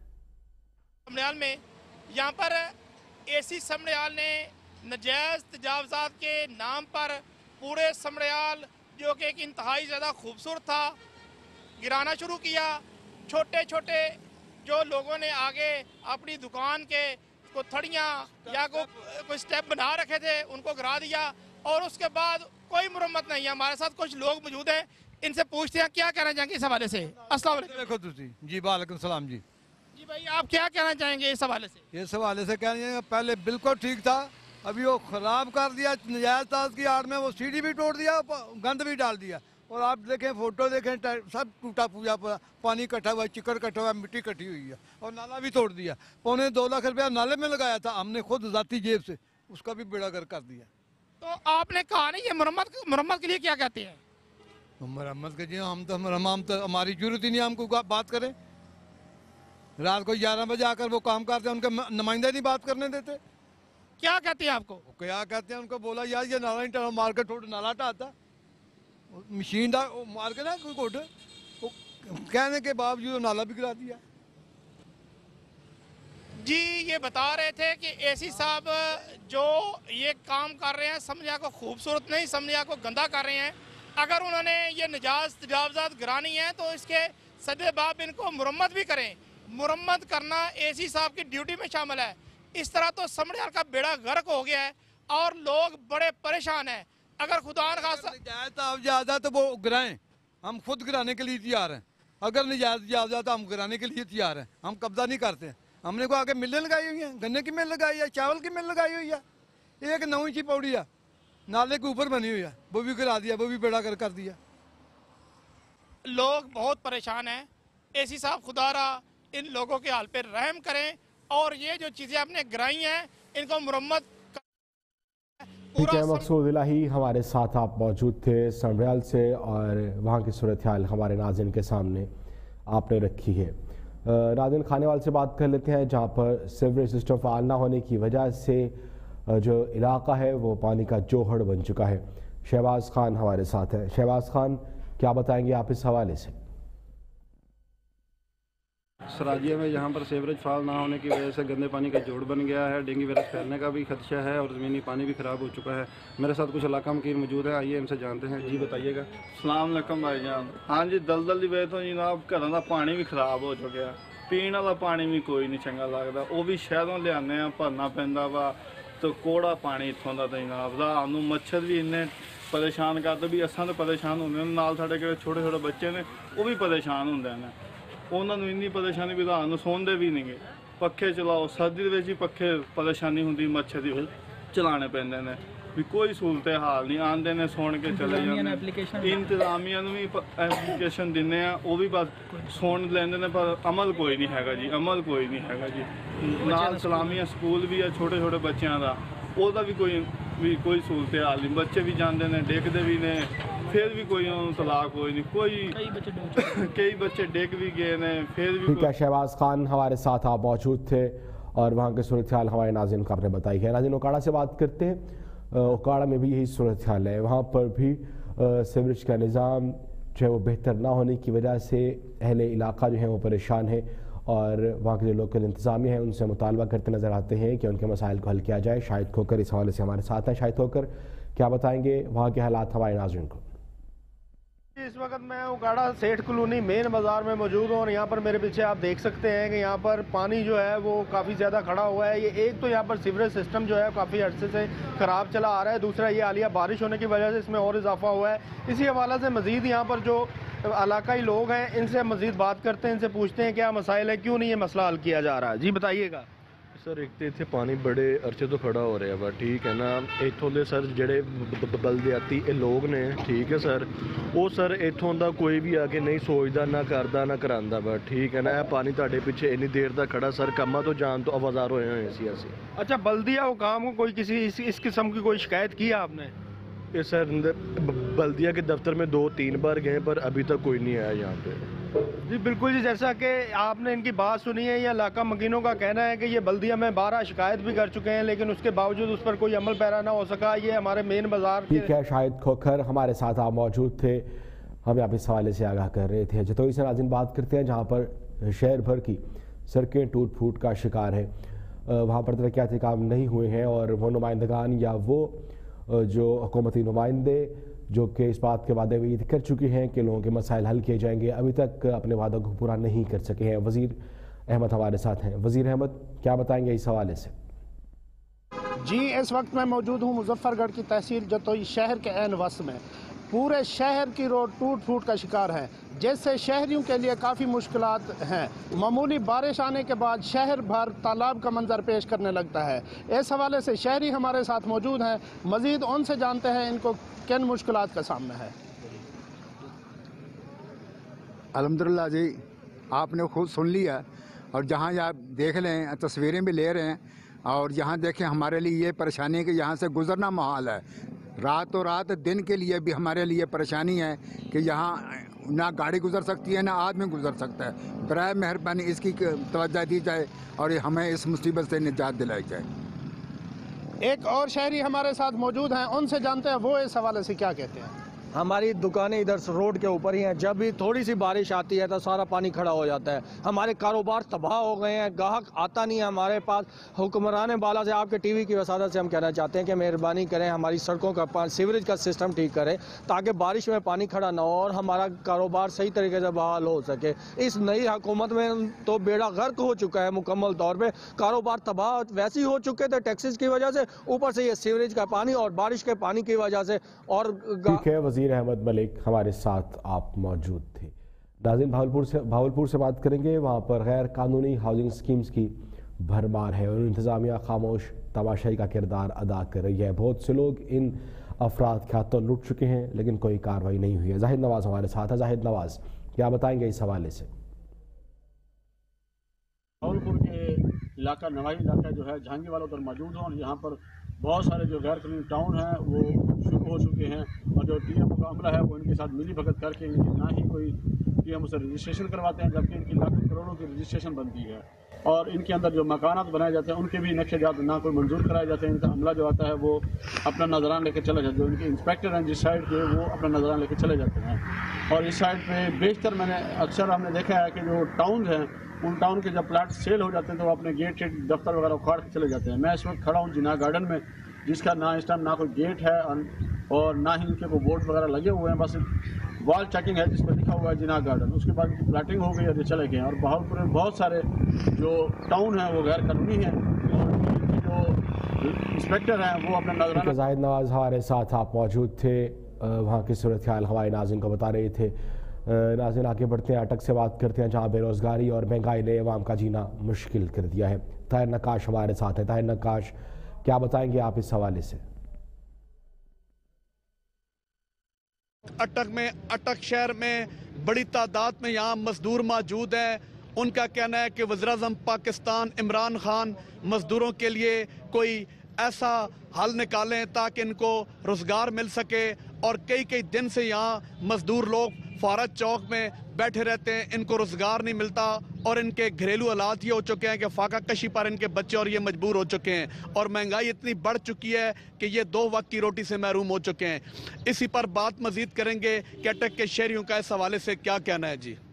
سمریال میں یہاں پر اے سی سمریال نے نجائز تجاوزات کے نام پر پورے سمریال جو کہ ایک انتہائی زیادہ خوبصورت تھا گرانا شروع کیا. چھوٹے چھوٹے جو لوگوں نے آگے اپنی دکان کے کو تھڑیاں یا کوئی سٹیپ بنا رکھے تھے ان کو گرا دیا اور اس کے بعد کوئی مرمت نہیں ہے. ہمارے ساتھ کچھ لوگ موجود ہیں، ان سے پوچھتے ہیں کیا کہنا چاہیں گے اس حوالے سے. السلام علیکم. جی وعلیکم السلام. جی بھائی آپ کیا کہنا چاہیں گے اس حوالے سے؟ اس حوالے سے کہنا چاہیں گے پہلے بالکل ٹھیک تھا، ابھی وہ خراب کر دیا نجائز تاز کی آڑ میں. وہ سیڑھی بھی توڑ دیا، گند بھی ڈال دیا और आप देखें, फोटो देखें, सब टूटा पूजा पानी इकट्ठा हुआ, चिकड़ इकट्ठा हुआ, मिट्टी इकट्ठी हुई है और नाला भी तोड़ दिया। 2.25 लाख रुपया नाले में लगाया था हमने खुद जाती जेब से, उसका भी बेड़ा गर्क कर दिया। तो आपने कहा नहीं ये मरम्मत के लिए क्या कहते हैं? मरम्मत के लिए हम तो हमारी जरूरत ही नहीं, हमको बात करें। रात को 11 बजे आकर वो काम करते हैं, उनके नुमाइंदे नहीं बात करने देते। क्या कहते हैं आपको? क्या कहते हैं, उनको बोला यार ये नाला नहीं मार के थोड़ा नाला हटाता, मशीन मार के ना कोई कोट, कहने के बावजूद नाला भी गिरा दिया। जी ये बता रहे थे कि एसी साहब जो ये काम कर रहे हैं समझिया को खूबसूरत नहीं, समझिया को गंदा कर रहे हैं। अगर उन्होंने ये तजावजात गिरानी है तो इसके सदे बाप इनको मुरम्मत भी करें। मुरम्मत करना एसी साहब की ड्यूटी में शामिल है। इस तरह तो समड़ियाल का बेड़ा गर्क हो गया है और लोग बड़े परेशान हैं। अगर खुदा न खास्ता ज़्यादा तो वो गिराएं, हम खुद गिराने के लिए तैयार हैं। अगर ज़्यादा तो हम गिराने के लिए तैयार हैं, हम कब्जा नहीं करते हैं। हमने को आगे मिलें लगाई हुई हैं, गन्ने की मिल लगाई है, चावल की मिल लगाई हुई है, एक 9 इंची पौड़ी है नाले के ऊपर बनी हुई है, वो भी गिरा दिया, वो भी बेड़ा गर्क कर दिया। लोग बहुत परेशान हैं। एसी साहब खुदारा इन लोगों के हाल पे रहम करें और ये जो चीज़ें आपने गिराई हैं इनको मुरम्मत। ठीक है, मकसूद इलाही हमारे साथ आप मौजूद थे समड़ियाल से और वहाँ की सूरत हाल हमारे नाज़रीन के सामने आपने रखी है। नाज़रीन खानेवाल से बात कर लेते हैं, जहाँ पर सीवरेज सिस्टम फ़ाल ना होने की वजह से जो इलाका है वो पानी का जोहड़ बन चुका है। शहबाज खान हमारे साथ है। शहबाज खान, क्या बताएंगे आप इस हवाले से? सराजिया में यहाँ पर सीवरेज फाल ना होने की वजह से गंदे पानी का जोड़ बन गया है, डेंगू वायरस फैलने का भी खदशा है और ज़मीनी पानी भी ख़राब हो चुका है। मेरे साथ कुछ इलाका मकीन मौजूद है, आइए इनसे जानते हैं। जी बताइएगा। अस्सलाम वालेकुम भाईजान। हाँ जी, दलदल की वजह तो जनाब घरों का पानी भी खराब हो चुका है, पीने वाला पानी भी कोई नहीं चंगा लगता, वो भी शहरों लियाने भरना पैंदा वा, तो कोड़ा पानी इतों का तो जनाब रात को मच्छर भी इन्ने परेशान करते भी, असां तो परेशान होंगे नाल साडे जेहड़े छोटे छोटे बच्चे ने वो भी परेशान होंगे ने, उन्होंने इन्नी परेशानी भी रात को सौंदे भी नहीं, पखे चलाओ सर्दी ही पखे परेशानी होंगी, मच्छर की चलाने पैंदे ने भी कोई सहूलत हाल नहीं, आते ने सुन के चले जाते। इंतजामिया भी एप्लीकेशन दिने वो भी बस सुन लेंदे ने पर अमल कोई नहीं है जी, अमल कोई नहीं है जी। नाल सलामिया स्कूल भी है छोटे छोटे बच्चों का, ਉਹਦਾ भी कोई सहूलत हाल नहीं, बच्चे भी जाते हैं डिगते भी ने, फिर भी कोई तलाक कोई नहीं, कई बच्चे डिग भी गए ने, फिर भी। ठीक है शहबाज खान हमारे साथ आप मौजूद थे और वहाँ की सूरत हाल हमारे नाज़रीन को आपने बताई है। नाज़रीन ओकाड़ा से बात करते हैं, ओकाड़ा में भी यही सूरत हाल है, वहाँ पर भी सीवरेज का निज़ाम जो है वो बेहतर ना होने की वजह से अहले इलाका जो है वो परेशान है और वहाँ के जो लोकल इंतज़ामिया हैं उनसे मुतालबा करते नज़र आते हैं कि उनके मसाइल को हल किया जाए। शाहिद खोकर इस हवाले से हमारे साथ हैं। शाहिद खोकर, क्या बताएंगे वहाँ के हालात हमारे नाज़रीन को? इस वक्त मैं उकाड़ा सेठ कॉलोनी मेन बाज़ार में मौजूद हूँ और यहाँ पर मेरे पीछे आप देख सकते हैं कि यहाँ पर पानी जो है वो काफ़ी ज़्यादा खड़ा हुआ है। ये एक तो यहाँ पर सीवरेज सिस्टम जो है काफ़ी अर्से से ख़राब चला आ रहा है, दूसरा ये हालिया बारिश होने की वजह से इसमें और इजाफा हुआ है। इसी हवाले से मज़ीद यहाँ पर जो इलाकाई लोग हैं इनसे मज़ीद बात करते हैं, इनसे पूछते हैं क्या मसाइल है, क्यों नहीं ये मसला हल किया जा रहा है। जी बताइएगा। सर एक तो इतने पानी बड़े अरसे तो खड़ा हो रहा वा, ठीक है ना, इतों के सर जेडे बलदियाती लोग ने, ठीक है सर, वो सर इतों का कोई भी आके नहीं सोचता ना करता ना करांदा वा, ठीक है ना। यह पानी तुहाडे पिछे इन्नी देर तक खड़ा सर कम्मा तो जान तो आवाजार होए हुए सी असीं। अच्छा, बल्दिया हुकाम को कोई किसी इस किस्म की कोई शिकायत की आपने? ये सर बल्दिया के दफ्तर में 2-3 बार गए पर अभी तक कोई नहीं आया यहाँ पे। जी बिल्कुल जी, जैसा कि आपने इनकी बात सुनी है, ये इलाका मकीनों का कहना है कि ये बल्दिया में 12 शिकायत भी कर चुके हैं लेकिन उसके बावजूद उस पर कोई अमल पैरा ना हो सका। ये हमारे मेन बाजार। ठीक है, शाहिद खोखर हमारे साथ आप मौजूद थे, हमें आप इस हवाले से आगाह कर रहे थे। जतोई से नाज़रीन बात करते हैं जहाँ पर शहर भर की सड़कें टूट फूट का शिकार है, वहाँ पर तरक्याती काम नहीं हुए हैं और वो नुमाइंदगान या वो जो हुकूमती नुमाइंदे जो कि इस बात के वादे भी कर चुके हैं कि लोगों के मसाइल हल किए जाएंगे, अभी तक अपने वादों को पूरा नहीं कर सके हैं। वज़ीर अहमद हमारे साथ हैं। वज़ीर अहमद, क्या बताएंगे इस हवाले से? जी, इस वक्त मैं मौजूद हूँ मुजफ्फरगढ़ की तहसील जतोई शहर के ऐन वस्त में। पूरे शहर की रोड टूट फूट का शिकार है, जिससे शहरियों के लिए काफ़ी मुश्किलात हैं। मामूली बारिश आने के बाद शहर भर तालाब का मंजर पेश करने लगता है। इस हवाले से शहरी हमारे साथ मौजूद हैं, मज़ीद उनसे जानते हैं इनको किन मुश्किलात का सामना है। الحمدللہ جی آپ نے خود سن لیا اور جہاں آپ دیکھ لیں تصویریں بھی لے رہے ہیں اور یہاں دیکھیں ہمارے لیے یہ پریشانی ہے کہ یہاں سے گزرنا محال ہے. رات و رات دن کے لیے بھی ہمارے لیے پریشانی ہے کہ یہاں نہ گاڑی گزر سکتی ہے نہ آدمی گزر سکتا ہے. برائے مہربانی اس کی توجہ دی جائے اور ہمیں اس مصیبت سے نجات دلائی جائے. ایک اور شہری ہمارے ساتھ موجود ہیں، ان سے جانتے ہیں وہ اس حوالے سے کیا کہتے ہیں. ہماری دکانیں ادھر روڈ کے اوپر ہی ہیں، جب بھی تھوڑی سی بارش آتی ہے تو سارا پانی کھڑا ہو جاتا ہے. ہمارے کاروبار تباہ ہو گئے ہیں، گاہک آتا نہیں ہے ہمارے پاس. حکمران بالا سے آپ کے ٹی وی کی وسادت سے ہم کہنا چاہتے ہیں کہ مہربانی کریں ہماری سڑکوں کا سیوریج کا سسٹم ٹھیک کریں تاکہ بارش میں پانی کھڑا نہ ہو اور ہمارا کاروبار صحیح طریقے سے بحال ہو سکے. اس نئی حکومت میں تو بیڑا غرق ہو چکا ہے مکمل طور پہ. کاروبار تباہ ویسے ہی ہو چکے تھے ٹیکسز کی وجہ سے، اوپر سے یہ سیوریج کا پانی اور بارش کے پانی کی وجہ سے. اور ٹھیک ہے، وزیر احمد ملک ہمارے ساتھ آپ موجود تھے. ناظرین بھاولپور سے بات کریں گے. وہاں پر غیر قانونی ہاؤسنگ سکیمز کی بھرمار ہے اور انتظامیہ خاموش تماشائی کا کردار ادا کر رہی ہے. بہت سے لوگ ان افراد کے ہاتھوں لٹ چکے ہیں لیکن کوئی کارروائی نہیں ہوئی ہے. زاہد نواز ہمارے ساتھ ہے. زاہد نواز، کیا بتائیں گے اس حوالے سے؟ بھاولپور کے علاقہ نوائی علاقہ جو ہے جہانگیر والا ادھر موجود ہوں اور یہاں پر بہت سارے جو غیر قانونی ٹاؤن ہیں وہ شروع ہو چکے ہیں اور جو ٹی ایم کا عملہ ہے وہ ان کے ساتھ ملی بھگت کر کے نہ ہی کوئی ٹی ایم اسے رجسٹریشن کرواتے ہیں جبکہ ان کی لاکھوں کروڑوں کی رجسٹریشن بنتی ہے. اور ان کے اندر جو مکانات بنائے جاتے ہیں ان کے بھی نقشے جات نہ کوئی منظور کرائے جاتے ہیں. ان کا عملہ جو آتا ہے وہ اپنا نظران لے کے چلے جاتے ہیں. جو ان کے انسپیکٹر ہیں جس سائڈ کے وہ اپنا نظران لے کے چلے جاتے ہیں. اور اس سائڈ پہ بیشتر میں نے اکثر ہم نے دیکھا ہے کہ جو ٹاؤن ہیں ان ٹاؤن کے جب پلاٹ سیل ہو جاتے ہیں تو وہ اپنے گیٹ شیٹ دفتر وغیرہ اکھاڑ کے چلے جاتے ہیں. میں اس وقت کھڑا ہوں جناح گارڈن میں جس کا نہ اس ٹائم نہ کوئی گیٹ ہے اور نہ ہی ان کے کوئی بورڈ وغیرہ لگے ہوئے ہیں. بس وال چیکنگ ہے جس پہ لکھا ہوا ہے جناح گارڈن. اس کے بعد پلاٹنگ ہو گئی اور یہ چلے گئے ہیں. اور بہاولپور میں بہت سارے جو ٹاؤن ہیں وہ غیر قانونی ہیں. جو انسپیکٹر ہیں وہ اپنا نظرانہ. زاہد نواز ہمارے ساتھ آپ موجود تھے، وہاں کی صورتحال ہمارے ناظرین کو بتا رہے تھے. ناظرین آگے بڑھتے ہیں، اٹک سے بات کرتے ہیں جہاں بے روزگاری اور مہنگائی نے عوام کا جینا مشکل کر دیا ہے. طاہر نقاش ہمارے ساتھ ہے. طاہر نقاش، کیا بتائیں گے آپ اس حوالے سے؟ اٹک شہر میں بڑی تعداد میں یہاں مزدور موجود ہیں. ان کا کہنا ہے کہ وزیر اعظم پاکستان عمران خان مزدوروں کے لیے کوئی ایسا حل نکالیں تاکہ ان کو روزگار مل سکے. اور کئی دن سے یہاں مزدور لوگ فارج چوک میں بیٹھے رہتے ہیں، ان کو روزگار نہیں ملتا اور ان کے گھریلو حالات یہ ہو چکے ہیں کہ فاقہ کشی پر ان کے بچے اور یہ مجبور ہو چکے ہیں. اور مہنگائی اتنی بڑھ چکی ہے کہ یہ 2 وقت کی روٹی سے محروم ہو چکے ہیں. اسی پر بات مزید کریں گے کہ اٹک کے شہریوں کا اس حوالے سے کیا کہنا ہے. جی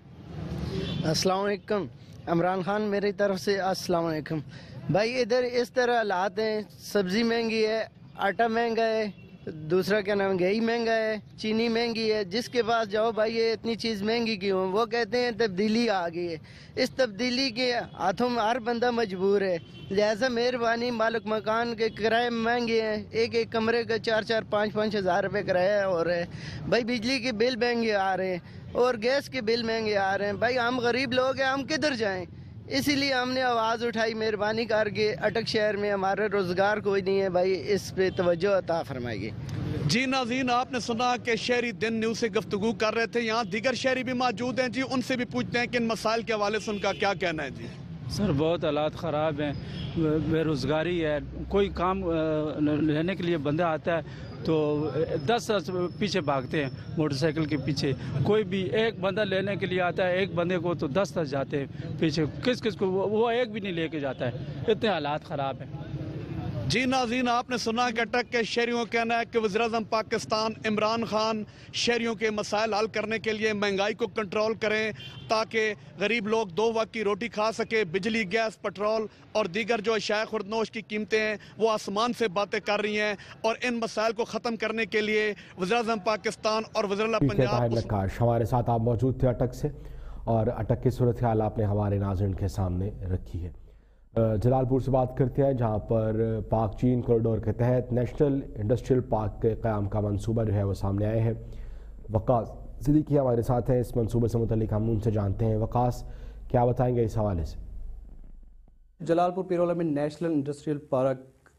السلام علیکم. عمران خان میری طرف سے السلام علیکم. بھائی ادھر اس طرح حالات ہیں، سبزی مہنگی ہے، آٹا مہنگا ہے، دوسرا کیا نام گھی مہنگا ہے، چینی مہنگی ہے. جس کے پاس جاؤ بھائی یہ اتنی چیز مہنگی کیوں؟ وہ کہتے ہیں تبدیلی آ گئی ہے. اس تبدیلی کے ہاتھوں میں ہر بندہ مجبور ہے. لہذا مہربانی، مالک مکان کے کرائے مہنگے ہیں، ایک کمرے کا 4-4 5-5 ہزار روپے کرایہ ہو رہا ہے. بھائی بجلی کے بل مہنگے آ رہے ہیں اور گیس کے بل مہنگے آ رہے ہیں. بھائی ہم غریب لوگ ہیں، ہم کدھر جائیں؟ اسی لیے ہم نے آواز اٹھائی، مہربانی کر کے اٹک شہر میں ہمارے روزگار کوئی نہیں ہے بھائی، اس پہ توجہ عطا فرمائیے. جی ناظرین، آپ نے سنا کہ شہری دن نیوز سے گفتگو کر رہے تھے. یہاں دیگر شہری بھی موجود ہیں. جی ان سے بھی پوچھتے ہیں کہ ان مسائل کے حوالے سے ان کا کیا کہنا ہے. جی سر بہت حالات خراب ہیں، بے روزگاری ہے. کوئی کام لینے کے لیے بندہ آتا ہے تو 10 پیچھے بھاگتے ہیں موٹر سائیکل کے پیچھے. کوئی بھی ایک بندہ لینے کے لیے آتا ہے، ایک بندے کو تو 10 جاتے ہیں پیچھے. کس کو وہ ایک بھی نہیں لے کے جاتا ہے. اتنے حالات خراب ہیں. جی ناظرین، آپ نے سنا کہ اٹک کے شہریوں کا کہنا ہے کہ وزیر اعظم پاکستان عمران خان شہریوں کے مسائل حل کرنے کے لیے مہنگائی کو کنٹرول کریں تاکہ غریب لوگ 2 وقت کی روٹی کھا سکے. بجلی، گیس، پٹرول اور دیگر جو اشیاء خوردنوش کی قیمتیں ہیں وہ آسمان سے باتیں کر رہی ہیں. اور ان مسائل کو ختم کرنے کے لیے وزیر اعظم پاکستان اور وزیر اعلیٰ پنجاب نقاش ہمارے ساتھ آپ موجود تھے اٹک سے، اور اٹک کی صورتحال آپ نے ہمارے ناظرین کے سامنے رکھی ہے. جلال پور سے بات کرتے ہیں جہاں پر پاک چین کوریڈور کے تحت نیشنل انڈسٹریل پارک کے قیام کا منصوبہ جو ہے وہ سامنے آئے ہیں. وقاص صدیقی ہمارے ساتھ ہیں. اس منصوبے سے متعلق ہم ان سے جانتے ہیں. وقاص، کیا بتائیں گے اس حوالے سے؟ جلال پور پیرولہ میں نیشنل انڈسٹریل پارک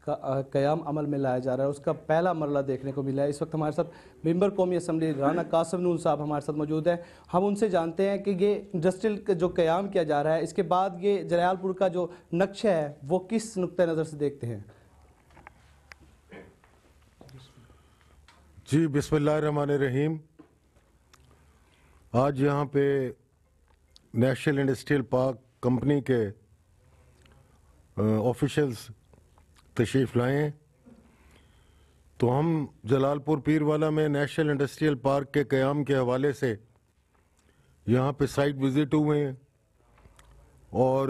کا قیام عمل میں لایا جا رہا ہے، اس کا پہلا مرحلہ دیکھنے کو ملا ہے۔ اس وقت ہمارے ساتھ ممبر قومی اسمبلی رانا قاسم نون صاحب ہمارے ساتھ موجود ہیں۔ ہم ان سے جانتے ہیں کہ یہ انڈسٹریل جو قیام کیا جا رہا ہے، اس کے بعد یہ جلال پور کا جو نقشہ ہے وہ کس نقطہ نظر سے دیکھتے ہیں؟ جی بسم اللہ الرحمن الرحیم۔ آج یہاں پہ نیشنل انڈسٹریل پارک کمپنی کے آفیشلز تشریف لائے ہیں، تو ہم جلال پور پیروالا میں نیشنل انڈسٹریل پارک کے قیام کے حوالے سے یہاں پہ سائٹ وزٹ ہوئے ہیں، اور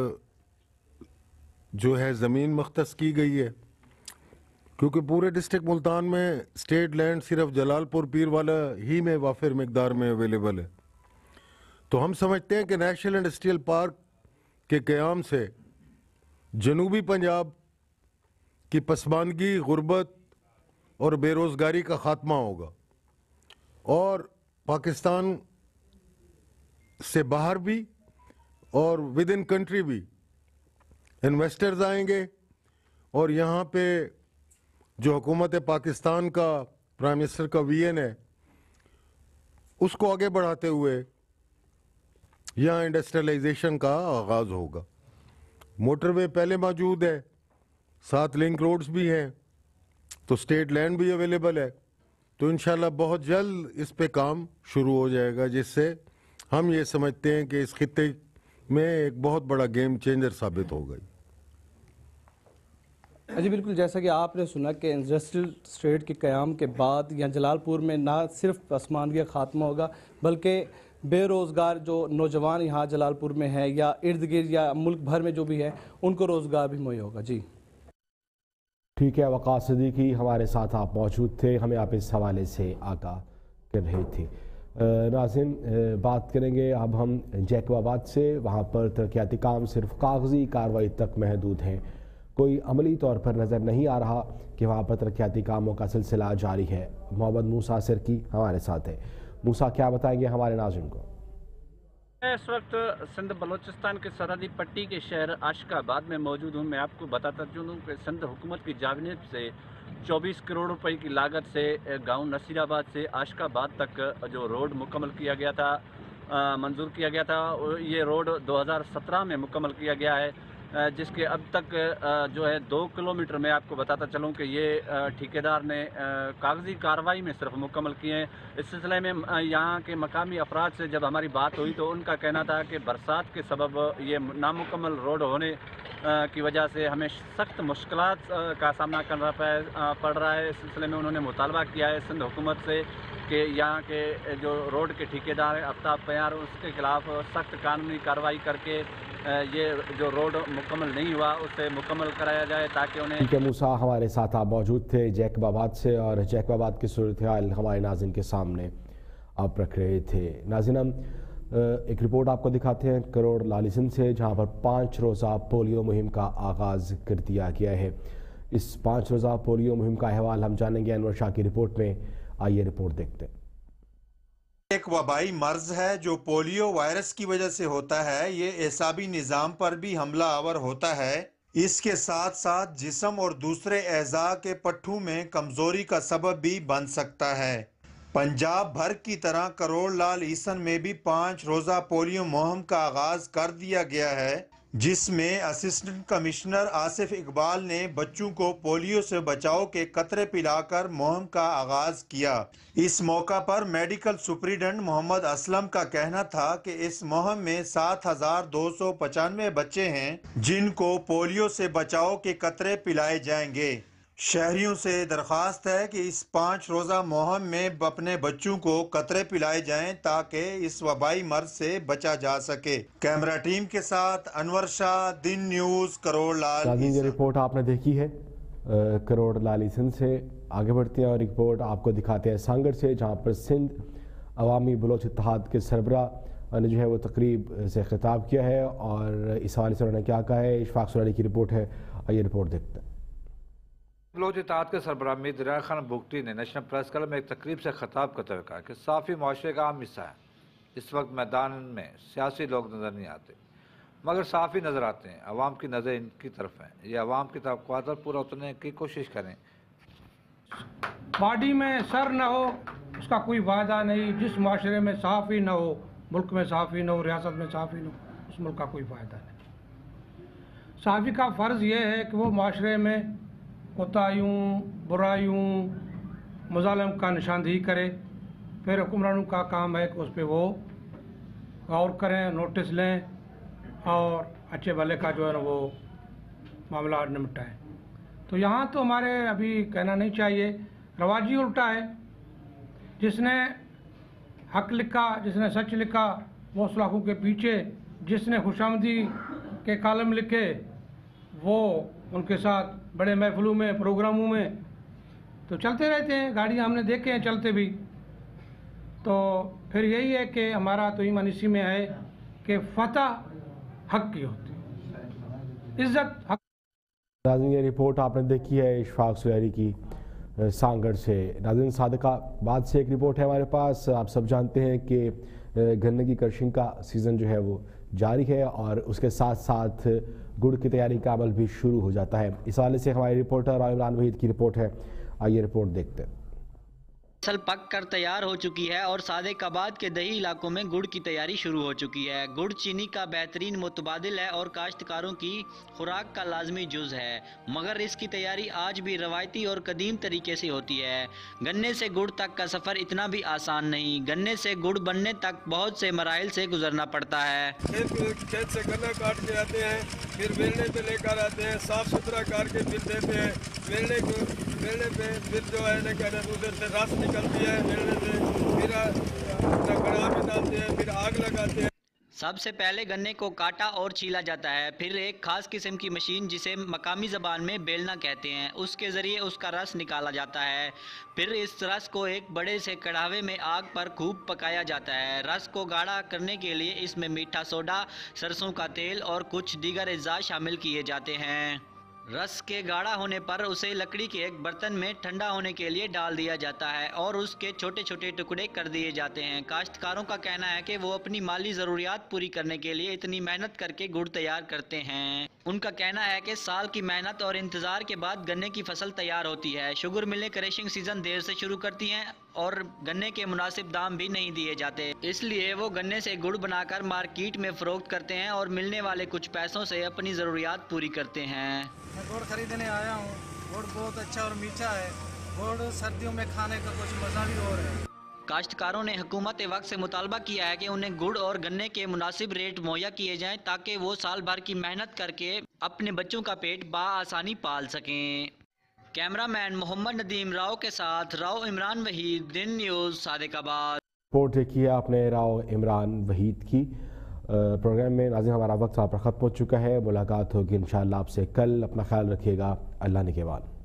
جو ہے زمین مختص کی گئی ہے، کیونکہ پورے ڈسٹرکٹ ملتان میں اسٹیٹ لینڈ صرف جلال پور پیروالا ہی میں وافر مقدار میں اویلیبل ہے۔ تو ہم سمجھتے ہیں کہ نیشنل انڈسٹریل پارک کے قیام سے جنوبی پنجاب کی پسماندگی، غربت اور بے روزگاری کا خاتمہ ہوگا، اور پاکستان سے باہر بھی اور ود ان کنٹری بھی انویسٹرز آئیں گے، اور یہاں پہ جو حکومت پاکستان کا پرائم منسٹر کا ویژن ہے اس کو آگے بڑھاتے ہوئے یہاں انڈسٹریلائزیشن کا آغاز ہوگا۔ موٹر وے پہلے موجود ہے، 7 لنک روڈز بھی ہیں، تو اسٹیٹ لینڈ بھی اویلیبل ہے، تو انشاءاللہ بہت جلد اس پہ کام شروع ہو جائے گا، جس سے ہم یہ سمجھتے ہیں کہ اس خطے میں ایک بہت بڑا گیم چینجر ثابت ہوگا۔ جی بالکل، جیسا کہ آپ نے سنا کہ انڈسٹریل اسٹیٹ کے قیام کے بعد یہاں جلال پور میں نہ صرف پسماندگی کا خاتمہ ہوگا بلکہ بے روزگار جو نوجوان یہاں جلال پور میں ہیں یا ارد گرد یا ملک بھر میں جو بھی ہے ان کو روزگار بھی مہیا ہوگا۔ جی ٹھیک ہے، وقاص صدیقی ہمارے ساتھ آپ موجود تھے، ہمیں آپ اس حوالے سے آگاہ کر رہے تھے۔ ناظرین، بات کریں گے اب ہم جیکب آباد سے۔ وہاں پر ترقیاتی کام صرف کاغذی کارروائی تک محدود ہیں، کوئی عملی طور پر نظر نہیں آ رہا کہ وہاں پر ترقیاتی کاموں کا سلسلہ جاری ہے۔ محمد موسیٰ سرکی ہمارے ساتھ ہے۔ موسیٰ، کیا بتائیں گے ہمارے ناظرین کو؟ میں اس وقت سندھ بلوچستان کے سرحدی پٹی کے شہر عاشق آباد میں موجود ہوں۔ میں آپ کو بتاتا چلوں کہ سندھ حکومت کی جانب سے 24 کروڑ روپے کی لاگت سے گاؤں نصیر آباد سے عاشق آباد تک جو روڈ مکمل کیا گیا تھا، منظور کیا گیا تھا، یہ روڈ 2017 میں مکمل کیا گیا ہے، جس کے اب تک جو ہے 2 کلومیٹر میں آپ کو بتاتا چلوں کہ یہ ٹھیکیدار نے کاغذی کارروائی میں صرف مکمل کیے ہیں۔ اس سلسلے میں یہاں کے مقامی افراد سے جب ہماری بات ہوئی تو ان کا کہنا تھا کہ برسات کے سبب یہ نامکمل روڈ ہونے کی وجہ سے ہمیں سخت مشکلات کا سامنا کرنا پڑ رہا ہے۔ اس سلسلے میں انہوں نے مطالبہ کیا ہے سندھ حکومت سے کہ یہاں کے جو روڈ کے ٹھیکیدار ہیں آفتاب پیار، اس کے خلاف سخت قانونی کارروائی کر کے یہ جو روڈ مکمل نہیں ہوا اسے مکمل کرایا جائے تاکہ انہیں۔ ٹھیک ہے موسیٰ، ہمارے ساتھ آپ موجود تھے جیکب آباد سے، اور جیکب آباد کی صورتحال ہمارے ناظرین کے سامنے آپ رکھ رہے تھے۔ ناظرین، ہم ایک رپورٹ آپ کو دکھاتے ہیں کروڑ لالیسن سے، جہاں پر 5 روزہ پولیو مہم کا آغاز کر دیا گیا ہے۔ اس 5 روزہ پولیو مہم کا احوال ہم جانیں گے انور شاہ کی رپورٹ میں۔ آئیے رپورٹ دیکھتے ہیں۔ ایک وبائی مرض ہے جو پولیو وائرس کی وجہ سے ہوتا ہے، یہ اعصابی نظام پر بھی حملہ آور ہوتا ہے، اس کے ساتھ ساتھ جسم اور دوسرے اعضاء کے پٹھوں میں کمزوری کا سبب بھی بن سکتا ہے۔ پنجاب بھر کی طرح کروڑ لال عیسن میں بھی 5 روزہ پولیو مہم کا آغاز کر دیا گیا ہے، جس میں اسسٹنٹ کمشنر آصف اقبال نے بچوں کو پولیو سے بچاؤ کے قطرے پلا کر مہم کا آغاز کیا۔ اس موقع پر میڈیکل سپریڈنٹ محمد اسلم کا کہنا تھا کہ اس مہم میں 7295 بچے ہیں جن کو پولیو سے بچاؤ کے قطرے پلائے جائیں گے۔ شہریوں سے درخواست ہے کہ اس 5 روزہ مہم میں اپنے بچوں کو قطرے پلائے جائیں تاکہ اس وبائی مرض سے بچا جا سکے۔ کیمرہ ٹیم کے ساتھ انور شاہ، دن نیوز، کروڑ لال۔ یہ رپورٹ آپ نے دیکھی ہے کروڑ لال عیسن سے۔ آگے بڑھتے ہیں اور رپورٹ آپ کو دکھاتے ہیں سانگڑ سے، جہاں پر سندھ عوامی بلوچ اتحاد کے سربراہ نے جو ہے وہ تقریب سے خطاب کیا ہے، اور اس حوالے سے انہوں نے کیا کہا ہے۔ اشفاق سرالی کی رپورٹ ہے، آئیے رپورٹ دیکھتے ہیں۔ بلوچ اتحاد کے سربراہ میر دریا خان بگٹی نے نیشنل پریس کلب میں ایک تقریب سے خطاب کرتے ہوئے کہا کہ صافی معاشرے کا عام حصہ ہے، اس وقت میدان میں سیاسی لوگ نظر نہیں آتے۔ मगर साफ ही नज़र आते हैं। अवाम की नज़र इनकी तरफ है, ये अवाम की तवक्कुआत पर पूरा उतरने की कोशिश करें। बॉडी में सर न हो उसका कोई वायदा नहीं। जिस माशरे में साफ़ ही न हो, मुल्क में साफ़ ही न हो, रियासत में साफ़ ही न हो, उस मुल्क का कोई फ़ायदा नहीं। सहाफ़ी का फ़र्ज़ ये है कि वो माशरे में कोताहियों, बुराइयों, मुज़ालिम का निशानदेही करे। फिर हुक्मरानों का काम है कि उस पर वो गौर करें, नोटिस लें और अच्छे भले का जो है ना वो मामला निपटाएं। तो यहाँ तो हमारे अभी कहना नहीं चाहिए, रवाजी उल्टा है। जिसने हक लिखा, जिसने सच लिखा, वो सलाखों के पीछे, जिसने खुशामदी के कालम लिखे वो उनके साथ बड़े महफिलों में, प्रोग्रामों में तो चलते रहते हैं। गाड़ियाँ हमने देखे हैं चलते भी। तो फिर यही है कि हमारा तो ईमान इसी में है कि फतह हक की होती है, इज्जत हक। नाज़रीन, ये रिपोर्ट आपने देखी है इशफाक सुलहरी की सांगड़ से। नाज़रीन, सादिकाबाद से एक रिपोर्ट है हमारे पास। आप सब जानते हैं कि गन्ने की क्रशिंग का सीज़न जो है वो जारी है और उसके साथ साथ गुड़ की तैयारी का अमल भी शुरू हो जाता है। इस हवाले से हमारे रिपोर्टर इमरान वहीद की रिपोर्ट है, आइए रिपोर्ट देखते हैं। फसल पक कर तैयार हो चुकी है और सादिकाबाद के दही इलाकों में गुड़ की तैयारी शुरू हो चुकी है। गुड़ चीनी का बेहतरीन मुतबादिल है और काश्तकारों की खुराक का लाजमी जुज़ है, मगर इसकी तैयारी आज भी रवायती और कदीम तरीके से होती है। गन्ने से गुड़ तक का सफ़र इतना भी आसान नहीं। गन्ने से गुड़ बनने तक बहुत से मराइल से गुजरना पड़ता है। खेत से गन्ना काट के आते हैं, फिर मेलने पे लेकर आते हैं, साफ सुथरा करके फिर देते हैं। मेलने पे फिर जो है ना कहते हैं उधर से रस निकलती है, मेलने से फिर अपना कड़ा में डालते हैं, फिर आग लगाते हैं। सबसे पहले गन्ने को काटा और छीला जाता है, फिर एक खास किस्म की मशीन जिसे मकामी ज़बान में बेलना कहते हैं उसके ज़रिए उसका रस निकाला जाता है। फिर इस रस को एक बड़े से कढ़ावे में आग पर खूब पकाया जाता है। रस को गाढ़ा करने के लिए इसमें मीठा सोडा, सरसों का तेल और कुछ दीगर अज्जा शामिल किए जाते हैं। रस के गाढ़ा होने पर उसे लकड़ी के एक बर्तन में ठंडा होने के लिए डाल दिया जाता है और उसके छोटे छोटे टुकड़े कर दिए जाते हैं। काश्तकारों का कहना है कि वो अपनी माली ज़रूरियात पूरी करने के लिए इतनी मेहनत करके गुड़ तैयार करते हैं। उनका कहना है कि साल की मेहनत और इंतज़ार के बाद गन्ने की फसल तैयार होती है। शुगर मिलें क्रशिंग सीज़न देर से शुरू करती हैं और गन्ने के मुनासिब दाम भी नहीं दिए जाते, इसलिए वो गन्ने से गुड़ बनाकर मार्केट में फ़रोख्त करते हैं और मिलने वाले कुछ पैसों से अपनी ज़रूरियात पूरी करते हैं। मैं गुड़ खरीदने आया हूँ। गुड़ बहुत अच्छा और मीठा है। गुड़ सर्दियों में खाने का कुछ मज़ा भी और है। काश्तकारों ने हुकूमत वक्त से मुतालबा किया है कि उन्हें गुड़ और गन्ने के मुनासिब रेट मुहैया किए जाएं ताकि वो साल भर की मेहनत करके अपने बच्चों का पेट बाआसानी पाल सकें। कैमरामैन मोहम्मद नदीम राव के साथ राव इमरान वहीद, दिन न्यूज़, सादिकाबाद। रिपोर्ट देखी है आपने राव इमरान वहीद की। प्रोग्राम में नाज़रीन हमारा वक्त ख़त्म हो चुका है। मुलाकात होगी इंशाअल्लाह आपसे कल। अपना ख्याल रखिएगा। अल्लाह निगहबान।